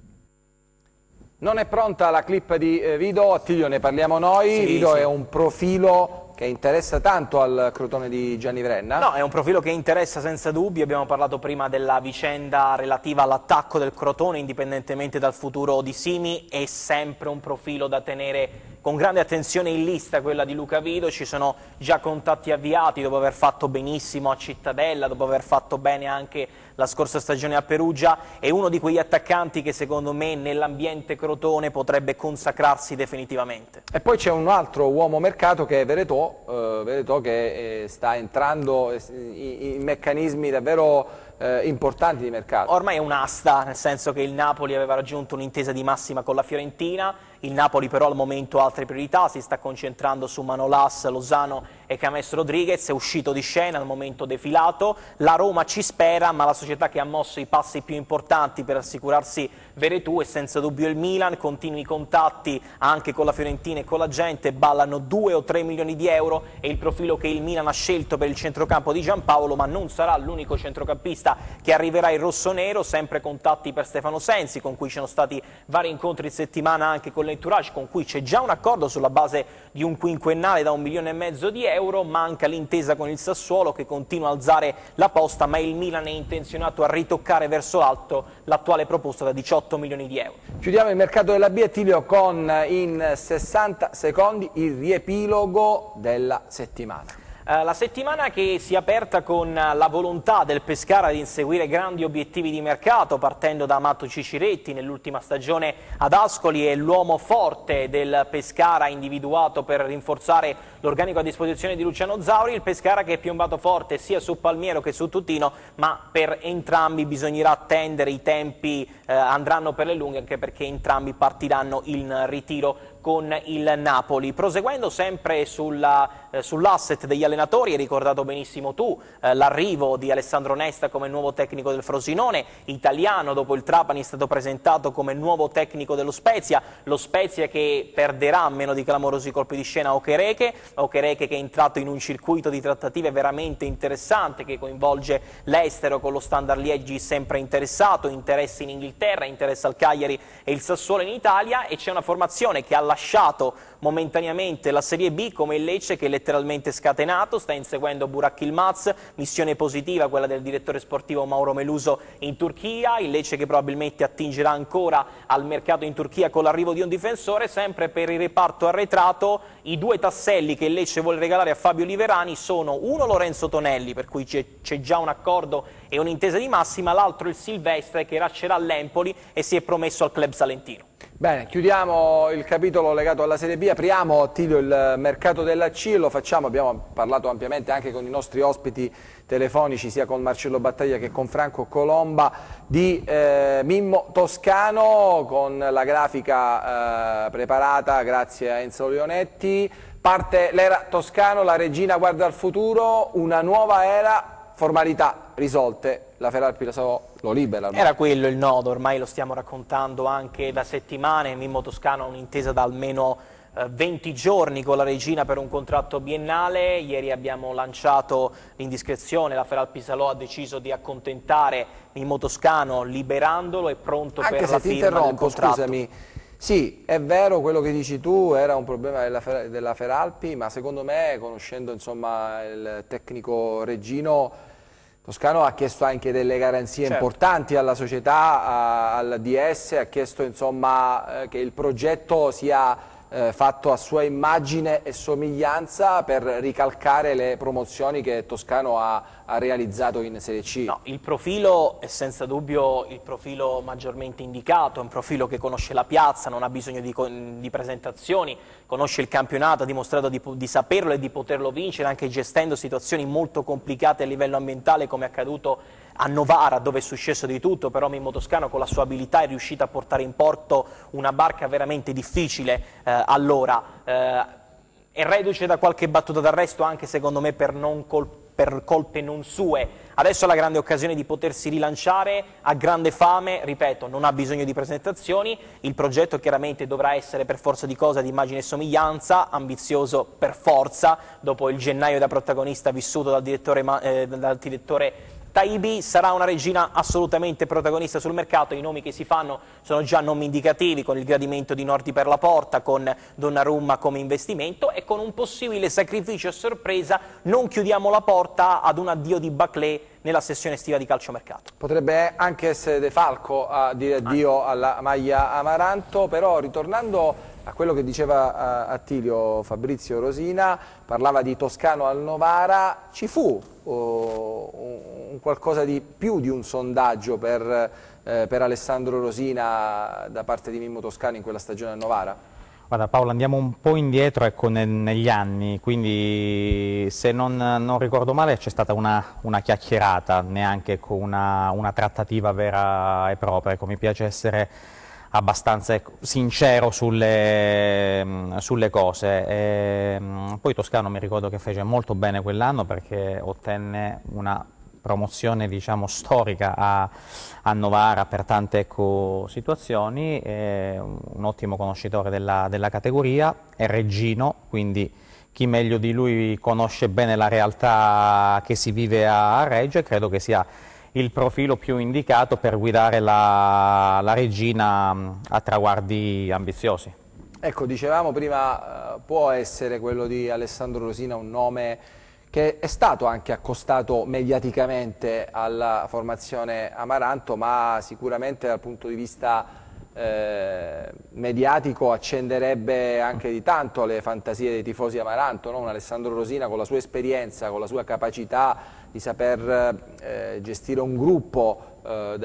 Non è pronta la clip di Vido, Attilio, ne parliamo noi. Sì, Vido sì. È un profilo che interessa tanto al Crotone di Gianni Vrenna? No, è un profilo che interessa senza dubbio. Abbiamo parlato prima della vicenda relativa all'attacco del Crotone, indipendentemente dal futuro di Simi. È sempre un profilo da tenere con grande attenzione in lista, quella di Luca Vido. Ci sono già contatti avviati dopo aver fatto benissimo a Cittadella, dopo aver fatto bene anche la scorsa stagione a Perugia. È uno di quegli attaccanti che secondo me nell'ambiente crotone potrebbe consacrarsi definitivamente. E poi c'è un altro uomo mercato che è Veretò che sta entrando in meccanismi davvero importanti di mercato. Ormai è un'asta, nel senso che il Napoli aveva raggiunto un'intesa di massima con la Fiorentina. Il Napoli però al momento ha altre priorità, si sta concentrando su Manolas, Lozano e James Rodriguez, è uscito di scena, al momento defilato. La Roma ci spera, ma la società che ha mosso i passi più importanti per assicurarsi Veretù è senza dubbio il Milan. Continui contatti anche con la Fiorentina e con la gente, ballano 2 o 3 milioni di euro, è il profilo che il Milan ha scelto per il centrocampo di Giampaolo, ma non sarà l'unico centrocampista che arriverà in rossonero. Sempre contatti per Stefano Sensi, con cui ci sono stati vari incontri in settimana anche con l'entourage, con cui c'è già un accordo sulla base di un quinquennale da 1,5 milioni di euro. Manca l'intesa con il Sassuolo, che continua a alzare la posta, ma il Milan è intenzionato a ritoccare verso l'alto l'attuale proposta da 18 milioni di euro. Chiudiamo il mercato della B, Attilio, con in 60 secondi il riepilogo della settimana. La settimana che si è aperta con la volontà del Pescara di inseguire grandi obiettivi di mercato, partendo da Amato Ciciretti nell'ultima stagione ad Ascoli, e l'uomo forte del Pescara individuato per rinforzare l'organico a disposizione di Luciano Zauri. Il Pescara che è piombato forte sia su Palmiero che su Tutino, ma per entrambi bisognerà attendere, i tempi andranno per le lunghe, anche perché entrambi partiranno in ritiro con il Napoli. Proseguendo sempre sull'asset degli allenatori, hai ricordato benissimo tu l'arrivo di Alessandro Nesta come nuovo tecnico del Frosinone, italiano. Dopo il Trapani è stato presentato come nuovo tecnico dello Spezia, lo Spezia che perderà a meno di clamorosi colpi di scena Okereke che è entrato in un circuito di trattative veramente interessante, che coinvolge l'estero con lo Standard Liegi sempre interessato, interessi in Inghilterra, interessa al Cagliari e il Sassuolo in Italia, e c'è una formazione che alla lasciato momentaneamente la Serie B, come il Lecce che è letteralmente scatenato, sta inseguendo Burak Yilmaz, missione positiva quella del direttore sportivo Mauro Meluso in Turchia, il Lecce che probabilmente attingerà ancora al mercato in Turchia con l'arrivo di un difensore. Sempre per il reparto arretrato, i due tasselli che il Lecce vuole regalare a Fabio Liverani sono uno Lorenzo Tonelli, per cui c'è già un accordo e un'intesa di massima, l'altro il Silvestre che lascerà l'Empoli e si è promesso al club salentino. Bene, chiudiamo il capitolo legato alla Serie B, apriamo, Attilio, il mercato della C e lo facciamo, abbiamo parlato ampiamente anche con i nostri ospiti telefonici, sia con Marcello Battaglia che con Franco Colomba, di Mimmo Toscano, con la grafica preparata grazie a Enzo Leonetti. Parte l'era Toscano, la regina guarda al futuro, una nuova era, formalità risolte, la Feralpi lo libera. No? Era quello il nodo, ormai lo stiamo raccontando anche da settimane. Mimmo Toscano ha un'intesa da almeno 20 giorni con la regina per un contratto biennale. Ieri abbiamo lanciato l'indiscrezione, la Feralpi Salò ha deciso di accontentare Mimmo Toscano liberandolo, è pronto anche per la firma del contratto. Scusami, sì, è vero quello che dici tu, era un problema della Feralpi, ma secondo me, conoscendo insomma il tecnico Reggino, Toscano ha chiesto anche delle garanzie importanti alla società, al DS, ha chiesto insomma che il progetto sia fatto a sua immagine e somiglianza per ricalcare le promozioni che Toscano ha realizzato in Serie C. No, il profilo è senza dubbio il profilo maggiormente indicato, è un profilo che conosce la piazza, non ha bisogno di presentazioni, conosce il campionato, ha dimostrato di saperlo e di poterlo vincere anche gestendo situazioni molto complicate a livello ambientale come è accaduto a Novara, dove è successo di tutto, però Mimmo Toscano con la sua abilità è riuscito a portare in porto una barca veramente difficile allora. È reduce da qualche battuta d'arresto anche secondo me per colpe non sue. Adesso ha la grande occasione di potersi rilanciare, ha grande fame, ripeto, non ha bisogno di presentazioni, il progetto chiaramente dovrà essere per forza di cosa di immagine e somiglianza, ambizioso per forza, dopo il gennaio da protagonista vissuto dal direttore Taibi. Sarà una regina assolutamente protagonista sul mercato, i nomi che si fanno sono già nomi indicativi, con il gradimento di Nordi per la Porta, con Donnarumma come investimento e con un possibile sacrificio a sorpresa. Non chiudiamo la porta ad un addio di Baclé nella sessione estiva di calciomercato. Potrebbe anche essere De Falco a dire addio alla maglia Amaranto, però ritornando a quello che diceva Attilio, Fabrizio Rosina parlava di Toscano al Novara, ci fu un qualcosa di più di un sondaggio per Alessandro Rosina da parte di Mimmo Toscano in quella stagione al Novara? Guarda Paolo, andiamo un po' indietro negli anni, quindi se non ricordo male c'è stata una chiacchierata, neanche con una trattativa vera e propria. Ecco, mi piace essere abbastanza sincero sulle cose. Poi Toscano mi ricordo che fece molto bene quell'anno perché ottenne una promozione diciamo storica a Novara per tante situazioni, è un ottimo conoscitore della categoria, è reggino, quindi chi meglio di lui conosce bene la realtà che si vive a Reggio, e credo che sia il profilo più indicato per guidare la regina a traguardi ambiziosi. Ecco, dicevamo prima, può essere quello di Alessandro Rosina un nome che è stato anche accostato mediaticamente alla formazione Amaranto, ma sicuramente dal punto di vista mediatico accenderebbe anche di tanto le fantasie dei tifosi Amaranto, no? Un Alessandro Rosina con la sua esperienza, con la sua capacità di saper gestire un gruppo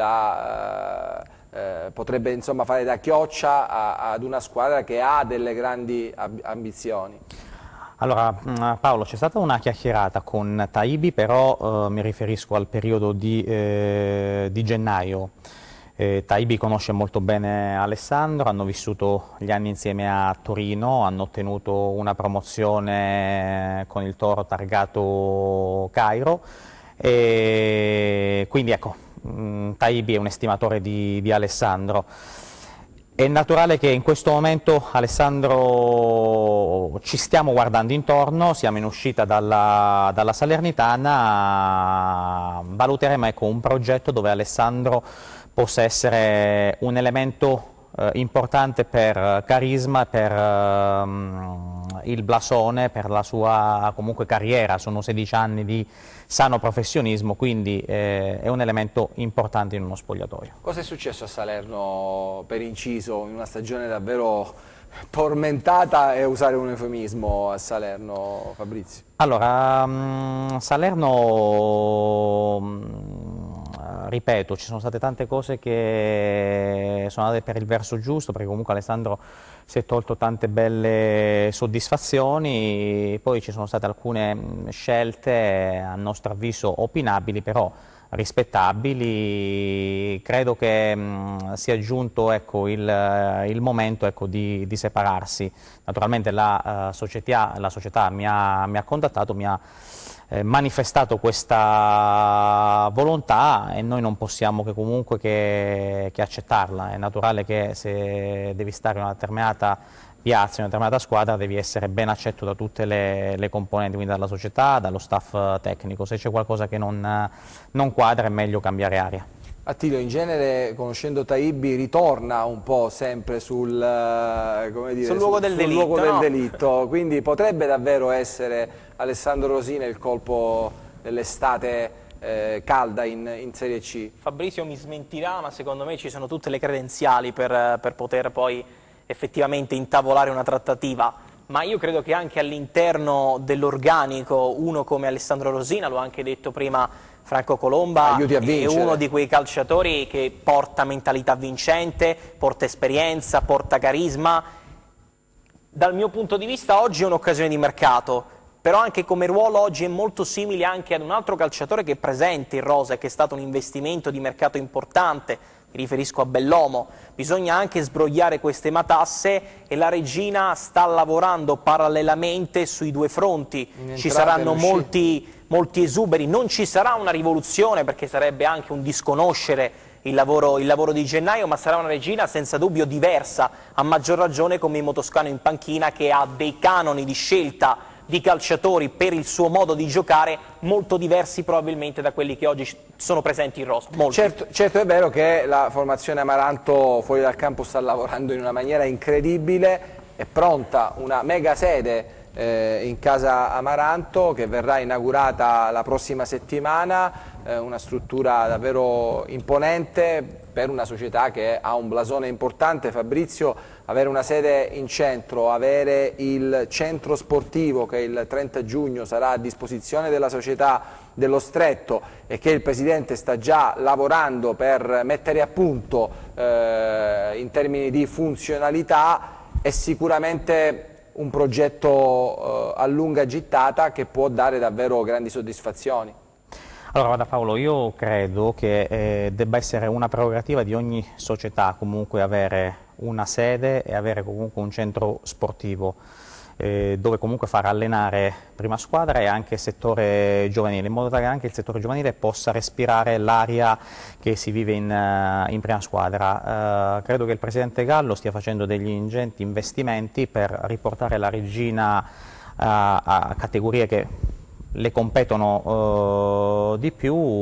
potrebbe insomma fare da chioccia ad una squadra che ha delle grandi ambizioni. Allora Paolo, c'è stata una chiacchierata con Taibi, però mi riferisco al periodo di gennaio. Taibi conosce molto bene Alessandro, hanno vissuto gli anni insieme a Torino, hanno ottenuto una promozione con il Toro targato Cairo, e quindi ecco, Taibi è un estimatore di Alessandro. È naturale che in questo momento Alessandro ci stiamo guardando intorno, siamo in uscita dalla Salernitana, valuteremo ecco, un progetto dove Alessandro possa essere un elemento importante per carisma, per il blasone, per la sua comunque carriera. Sono 16 anni di sano professionismo, quindi è un elemento importante in uno spogliatoio. Cosa è successo a Salerno, per inciso, in una stagione davvero tormentata, e usare un eufemismo, a Salerno, Fabrizio? Allora, Salerno, ripeto, ci sono state tante cose che sono andate per il verso giusto, perché comunque Alessandro si è tolto tante belle soddisfazioni, poi ci sono state alcune scelte a nostro avviso opinabili, però rispettabili. Credo che sia giunto, ecco, il momento, ecco, di separarsi. Naturalmente la società mi ha contattato, mi ha manifestato questa volontà, e noi non possiamo che comunque che accettarla. È naturale che se devi stare in una determinata piazza, in una determinata squadra, devi essere ben accetto da tutte le componenti, quindi dalla società, dallo staff tecnico. Se c'è qualcosa che non quadra è meglio cambiare aria. Attilio, in genere, conoscendo Taibbi, ritorna un po' sempre sul luogo del delitto, quindi potrebbe davvero essere Alessandro Rosina il colpo dell'estate calda in Serie C. Fabrizio mi smentirà, ma secondo me ci sono tutte le credenziali per poter poi effettivamente intavolare una trattativa, ma io credo che anche all'interno dell'organico uno come Alessandro Rosina, l'ho anche detto prima Franco Colomba, è uno di quei calciatori che porta mentalità vincente, porta esperienza, porta carisma. Dal mio punto di vista oggi è un'occasione di mercato, però anche come ruolo oggi è molto simile anche ad un altro calciatore che è presente in rosa e che è stato un investimento di mercato importante. Mi riferisco a Bellomo. Bisogna anche sbrogliare queste matasse e la Regina sta lavorando parallelamente sui due fronti. Ci saranno molti esuberi, non ci sarà una rivoluzione, perché sarebbe anche un disconoscere il lavoro di gennaio, ma sarà una Regina senza dubbio diversa, a maggior ragione con Mimmo Toscano in panchina, che ha dei canoni di scelta di calciatori per il suo modo di giocare molto diversi probabilmente da quelli che oggi sono presenti in rosa. Certo è vero che la formazione Amaranto fuori dal campo sta lavorando in una maniera incredibile, è pronta una mega sede in casa Amaranto che verrà inaugurata la prossima settimana, una struttura davvero imponente per una società che ha un blasone importante. Fabrizio, avere una sede in centro, avere il centro sportivo che il 30 giugno sarà a disposizione della società dello Stretto e che il Presidente sta già lavorando per mettere a punto in termini di funzionalità, è sicuramente un progetto a lunga gittata che può dare davvero grandi soddisfazioni. Allora, guarda Paolo, io credo che debba essere una prerogativa di ogni società comunque avere una sede e avere comunque un centro sportivo dove comunque far allenare prima squadra e anche il settore giovanile, in modo tale che anche il settore giovanile possa respirare l'aria che si vive in prima squadra. Credo che il Presidente Gallo stia facendo degli ingenti investimenti per riportare la Regina a categorie che le competono di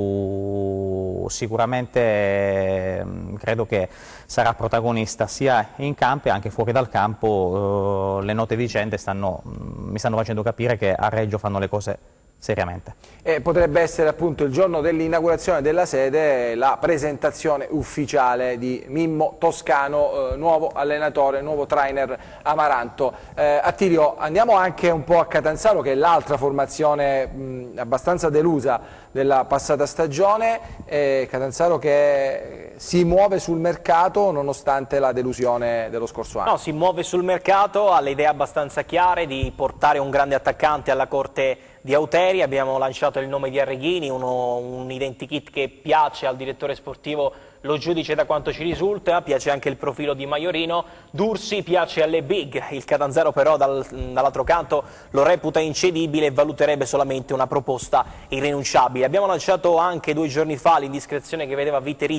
più. Sicuramente credo che sarà protagonista sia in campo e anche fuori dal campo. Le note vicende mi stanno facendo capire che a Reggio fanno le cose seriamente. E potrebbe essere appunto il giorno dell'inaugurazione della sede la presentazione ufficiale di Mimmo Toscano, nuovo allenatore, nuovo trainer Amaranto. Attilio, andiamo anche un po' a Catanzaro, che è l'altra formazione abbastanza delusa della passata stagione, Catanzaro che si muove sul mercato nonostante la delusione dello scorso anno. No, si muove sul mercato, ha le idee abbastanza chiare di portare un grande attaccante alla corte di Auteri. Abbiamo lanciato il nome di Arreghini, un identikit che piace al direttore sportivo, lo giudice da quanto ci risulta, piace anche il profilo di Maiorino. Dursi piace alle big, il Catanzaro però dall'altro canto lo reputa incedibile e valuterebbe solamente una proposta irrinunciabile. Abbiamo lanciato anche 2 giorni fa l'indiscrezione che vedeva Viteritti pronto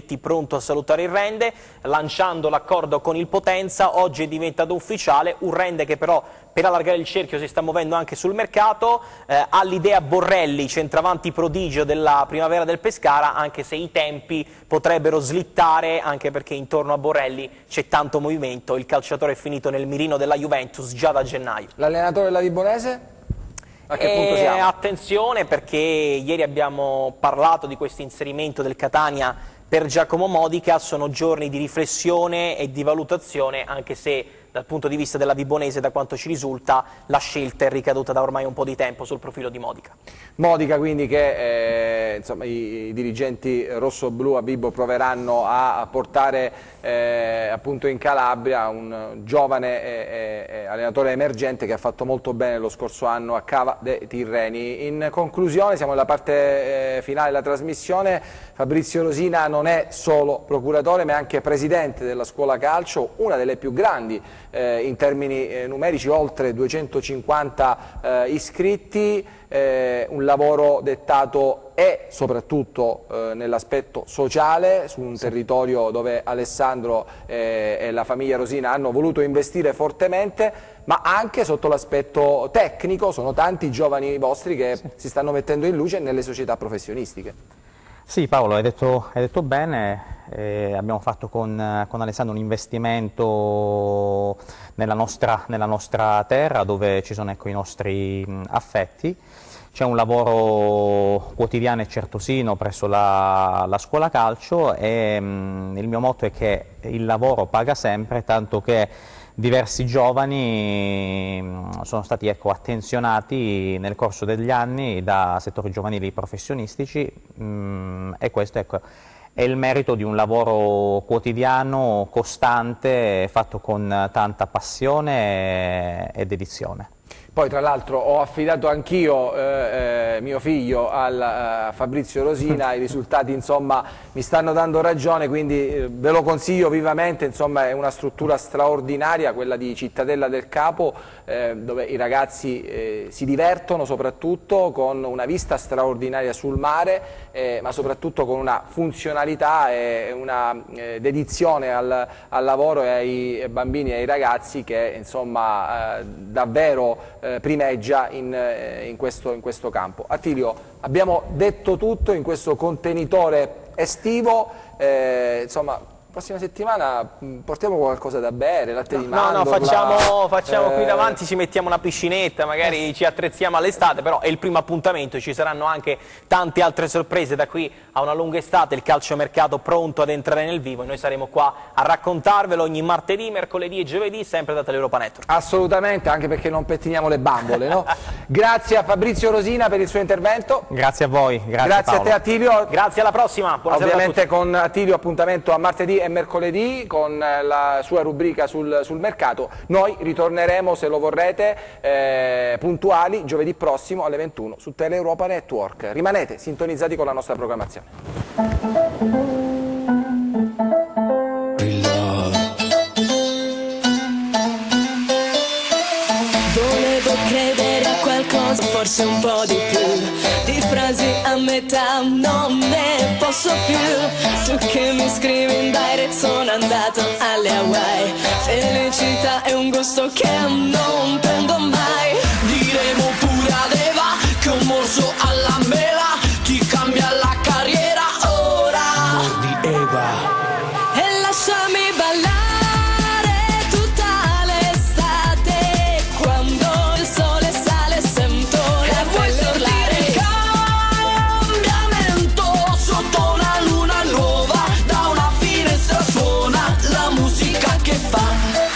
pronto a salutare il Rende, lanciando l'accordo con il Potenza. Oggi è diventato ufficiale, un Rende che però per allargare il cerchio si sta muovendo anche sul mercato, ha l'idea Borrelli, centravanti prodigio della primavera del Pescara, anche se i tempi potrebbero slittare, anche perché intorno a Borrelli c'è tanto movimento, il calciatore è finito nel mirino della Juventus già da gennaio. L'allenatore della Vibonese? A che punto siamo? Attenzione, perché ieri abbiamo parlato di questo inserimento del Catania per Giacomo Modica, sono giorni di riflessione e di valutazione, anche se dal punto di vista della Vibonese, da quanto ci risulta, la scelta è ricaduta da ormai un po' di tempo sul profilo di Modica. Modica quindi che insomma, i dirigenti rosso-blu a Vibo proveranno a portare appunto in Calabria un giovane allenatore emergente che ha fatto molto bene lo scorso anno a Cava dei Tirreni. In conclusione, siamo nella parte finale della trasmissione. Fabrizio Rosina non è solo procuratore ma è anche presidente della scuola calcio, una delle più grandi in termini numerici, oltre 250 iscritti, un lavoro dettato e soprattutto nell'aspetto sociale su un territorio dove Alessandro e la famiglia Rosina hanno voluto investire fortemente, ma anche sotto l'aspetto tecnico. Sono tanti i giovani vostri che si stanno mettendo in luce nelle società professionistiche. Sì, Paolo, hai detto bene, abbiamo fatto con Alessandro un investimento nella nostra terra, dove ci sono, ecco, i nostri affetti. C'è un lavoro quotidiano e certosino presso la scuola calcio e il mio motto è che il lavoro paga sempre, tanto che diversi giovani sono stati, ecco, attenzionati nel corso degli anni da settori giovanili professionistici e questo, ecco, è il merito di un lavoro quotidiano, costante, fatto con tanta passione e dedizione. Poi tra l'altro ho affidato anch'io mio figlio a Fabrizio Rosina, i risultati insomma mi stanno dando ragione, quindi ve lo consiglio vivamente. Insomma è una struttura straordinaria quella di Cittadella del Capo, dove i ragazzi si divertono soprattutto, con una vista straordinaria sul mare, ma soprattutto con una funzionalità e una dedizione al lavoro e ai bambini e ai ragazzi che insomma davvero primeggia in questo campo. Attilio, abbiamo detto tutto in questo contenitore estivo, insomma prossima settimana portiamo qualcosa da bere, latte di mandorla. No, facciamo qui davanti, ci mettiamo una piscinetta, magari ci attrezziamo all'estate, però è il primo appuntamento, ci saranno anche tante altre sorprese da qui a una lunga estate, il calciomercato pronto ad entrare nel vivo e noi saremo qua a raccontarvelo ogni martedì, mercoledì e giovedì, sempre da Teleuropa Network. Assolutamente, anche perché non pettiniamo le bambole, no? Grazie a Fabrizio Rosina per il suo intervento. Grazie a voi, grazie a te Attilio. Grazie, alla prossima. Buonasera. Ovviamente con Attilio appuntamento a martedì e mercoledì con la sua rubrica sul mercato. Noi ritorneremo, se lo vorrete, puntuali giovedì prossimo alle 21 su Teleuropa Network. Rimanete sintonizzati con la nostra programmazione. Volevo credere a qualcosa, forse un po' di più. Di frasi a metà non ne posso più. Tu che mi scrivi in direct, sono andato alle Hawaii. Felicità è un gusto che non prendo mai. Diremo pure ad Eva che ho morso alla mela. Ti cambia la carriera ora. Mordi Eva. E lasciami ballare tutta l'estate. Quando il sole sale sento la voce urlare. Il cambiamento sotto una luna nuova. Da una finestra suona la musica che fa.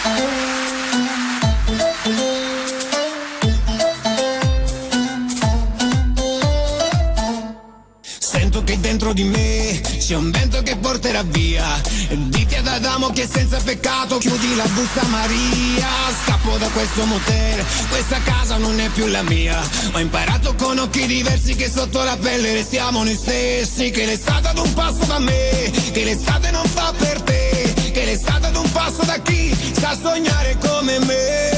Sento che dentro di me c'è un vento che porterà via. Dite ad Adamo che senza peccato chiudi la busta Maria. Scappo da questo motel, questa casa non è più la mia. Ho imparato con occhi diversi che sotto la pelle restiamo noi stessi. Che l'estate ad un passo da me, che l'estate non fa per te. Che l'estate ad un passo da chi sa sognare come me.